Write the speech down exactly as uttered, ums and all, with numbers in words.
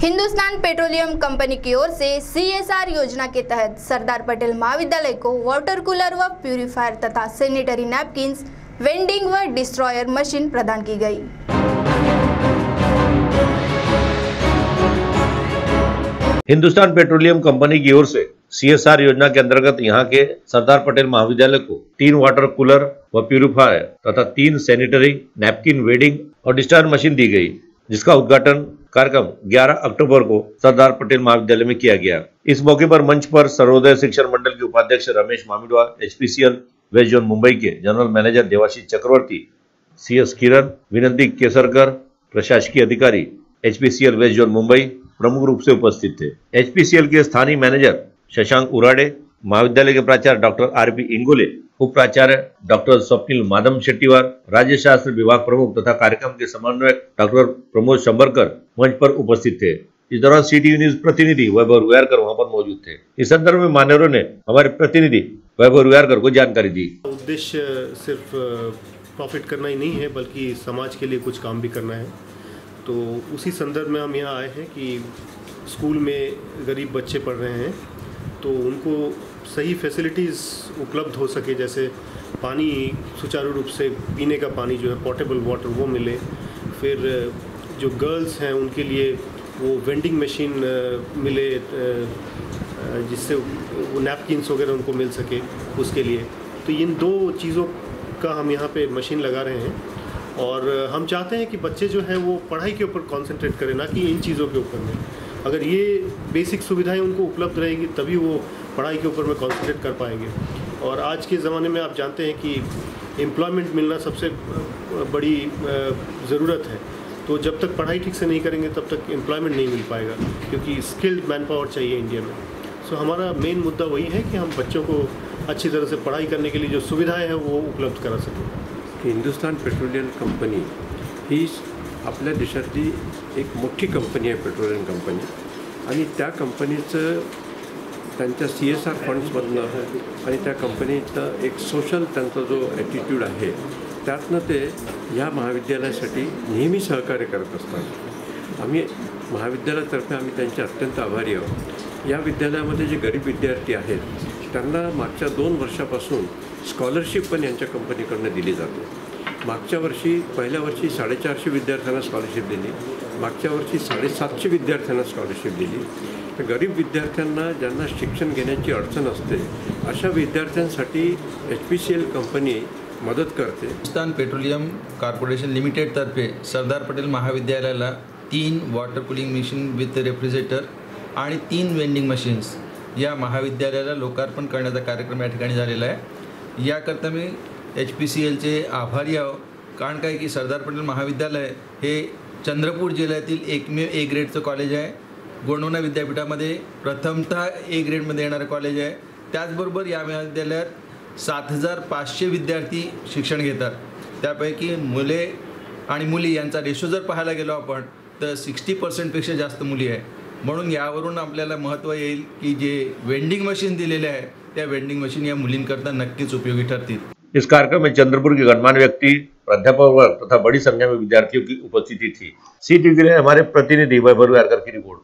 Hindustan petroleum company की ओर से CSR योजना के तहत सरदार पटेल महाविद्यालय को वाटर कूलर व प्यूरीफायर तथा सैनिटरी नैपकिन्स, वेंडिंग व डिस्ट्रॉयर मशीन प्रदान की गई। हिंदुस्तान पेट्रोलियम कंपनी की ओर से सीएसआर योजना के अंतर्गत यहां के सरदार पटेल महाविद्यालय को तीन वाटर कूलर व प्यूरीफायर तथा तीन सैनिटरी नैपकिन, वेडिंग और डिस्चार्ज मशीन दी गई, जिसका उद्घाटन कार्यक्रम ग्यारह अक्टूबर को सरदार पटेल महाविद्यालय में किया गया। इस मौके पर मंच पर सर्वोदय शिक्षण मंडल के उपाध्यक्ष Ramesh Mamidwa, HPCL west zone Mumbai के general manager Devashish Chakraborty, CS Kiran, Vinanti Kesarkar, प्रशासकीय अधिकारी एचपीसीएल वेस्ट जोन मुंबई प्रमुख रूप से उपस्थित थे। एचपीसीएल के स्थानीय मैनेजर शशांक उराडे, महाविद्यालय के प्राचार्य डॉक्टर आरपी इंगोले, उप प्राचार्य डॉक्टर स्वप्निल माधम शेट्टीवार, राज्य शास्त्र विभाग प्रमुख तथा कार्यक्रम के समन्वयक डॉक्टर प्रमोद शंबरकर मंच पर उपस्थित थे। इस दौरान सीटीवी न्यूज प्रतिनिधि वैभव रुयारकर वहां पर मौजूद थे। इस संदर्भ में मान्यवरों ने हमारे प्रतिनिधि वैभव रुयारकर को जानकारी दी। उद्देश्य सिर्फ प्रॉफिट करना ही नहीं है, बल्कि समाज के लिए कुछ काम भी करना है। तो उसी संदर्भ में हम यहाँ आए हैं कि स्कूल में गरीब बच्चे पढ़ रहे हैं, तो उनको सही फैसिलिटीज़ उपलब्ध हो सके, जैसे पानी सुचारू रूप से पीने का पानी जो है पोर्टेबल वाटर वो मिले। फिर जो गर्ल्स हैं उनके लिए वो वेंडिंग मशीन मिले, जिससे वो नैपकिन्स वगैरह उनको मिल सके उसके लिए। तो इन दो चीज़ों का हम यहाँ पे मशीन लगा रहे हैं और हम चाहते हैं कि बच्चे जो हैं वो पढ़ाई के ऊपर कंसंट्रेट करें, ना कि इन चीज़ों के ऊपर में। अगर ये बेसिक सुविधाएं उनको उपलब्ध रहेंगी तभी वो पढ़ाई के ऊपर में कंसंट्रेट कर पाएंगे। और आज के ज़माने में आप जानते हैं कि एम्प्लॉयमेंट मिलना सबसे बड़ी ज़रूरत है। तो जब तक पढ़ाई ठीक से नहीं करेंगे तब तक एम्प्लॉयमेंट नहीं मिल पाएगा, क्योंकि स्किल्ड मैन पावर चाहिए इंडिया में। सो हमारा मेन मुद्दा वही है कि हम बच्चों को अच्छी तरह से पढ़ाई करने के लिए जो सुविधाएँ हैं वो उपलब्ध करा सकें। हिंदुस्तान पेट्रोलियम कंपनी ही आपल्या देशातली एक मोठी कंपनी आहे, पेट्रोलियम कंपनी, आणि त्या कंपनीचं त्यांच्या सी एस आर फंड्समधनं आणि त्या कंपनीचं एक सोशल त्यांचा जो ॲटिट्यूड आहे त्यातनं ते ह्या महाविद्यालयासाठी नेहमी सहकार्य करत असतात। आम्ही महाविद्यालयातर्फे आम्ही त्यांचे अत्यंत आभारी आहोत। या विद्यालयामध्ये जे गरीब विद्यार्थी आहेत त्यांना मागच्या दोन वर्षापासून स्कॉलरशिप पण यांच्या कंपनीकडनं दिली जाते। मागच्या वर्षी पहिल्या वर्षी साडेचारशे विद्यार्थ्यांना स्कॉलरशिप दिली, मागच्या वर्षी साडेसातशे विद्यार्थ्यांना स्कॉलरशिप दिली। तर गरीब विद्यार्थ्यांना ज्यांना शिक्षण घेण्याची अडचण असते अशा विद्यार्थ्यांसाठी H P C L company मदत करते। हिंदुस्तान पेट्रोलियम कॉर्पोरेशन लिमिटेडतर्फे सरदार पटेल महाविद्यालयाला तीन water cooling machine with refrigerator आणि तीन वेंडिंग मशीन्स या महाविद्यालयाला लोकार्पण करण्याचा कार्यक्रम या ठिकाणी झालेला आहे। याकरता मी एच पी सी एलचे आभारी आहो, कारण काय की सरदार पटेल महाविद्यालय हे चंद्रपूर जिल्ह्यातील एकमेव ए ग्रेडचं कॉलेज आहे। गोंडवाना विद्यापीठामध्ये प्रथमतः ए ग्रेडमध्ये येणारं कॉलेज आहे। त्याचबरोबर या महाविद्यालयात सात हजार पाचशे विद्यार्थी शिक्षण घेतात, त्यापैकी मुले आणि मुली यांचा रेशो जर पाहायला गेलो आपण तर सिक्स्टी पर्सेंटपेक्षा जास्त मुली आहे। म्हणून यावरून आपल्याला महत्त्व येईल की जे वेंडिंग मशीन दिलेले आहे त्या वेंडिंग मशीन या मुलींकरता नक्कीच उपयोगी ठरतील। इस कार्यक्रम में चंद्रपुर के गणमान्य व्यक्ति, प्राध्यापक वर्ग तथा बड़ी संख्या में विद्यार्थियों की उपस्थिति थी। सी टीवी के लिए हमारे प्रतिनिधि वैभव रुयारकर की रिपोर्ट।